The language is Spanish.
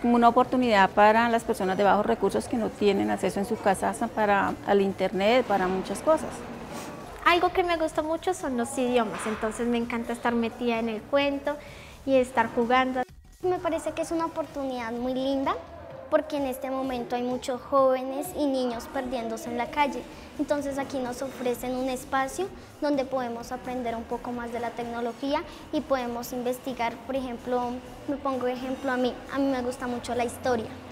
como una oportunidad para las personas de bajos recursos que no tienen acceso en su casa al internet, para muchas cosas. Algo que me gusta mucho son los idiomas, entonces me encanta estar metida en el cuento y estar jugando. Me parece que es una oportunidad muy linda porque en este momento hay muchos jóvenes y niños perdiéndose en la calle. Entonces aquí nos ofrecen un espacio donde podemos aprender un poco más de la tecnología y podemos investigar. Por ejemplo, me pongo ejemplo a mí me gusta mucho la historia.